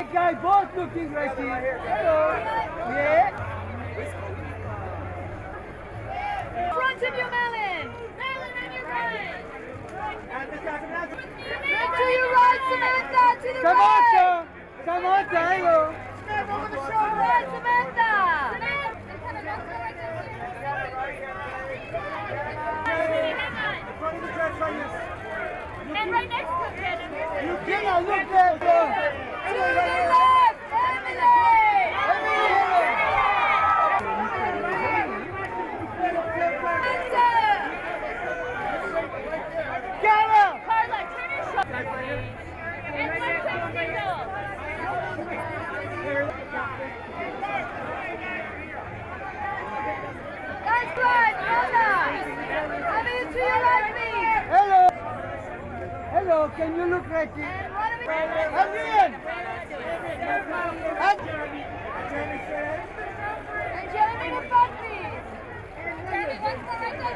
guys both looking right here. Hello. Yeah. Front of you, Melon. Melon on your right. To your right, Samantha. To the right. Samantha, hello. Right, Samantha. And right next to him. You cannot look there. To your left, Emily. Carla. Carla, turn your shoulder. And one quick signal. That's right, Anna. Coming to your right, please. Hello. Hello, can you look right here? And what are we Adrian. And Jeremy in front, please. Jeremy, what's the right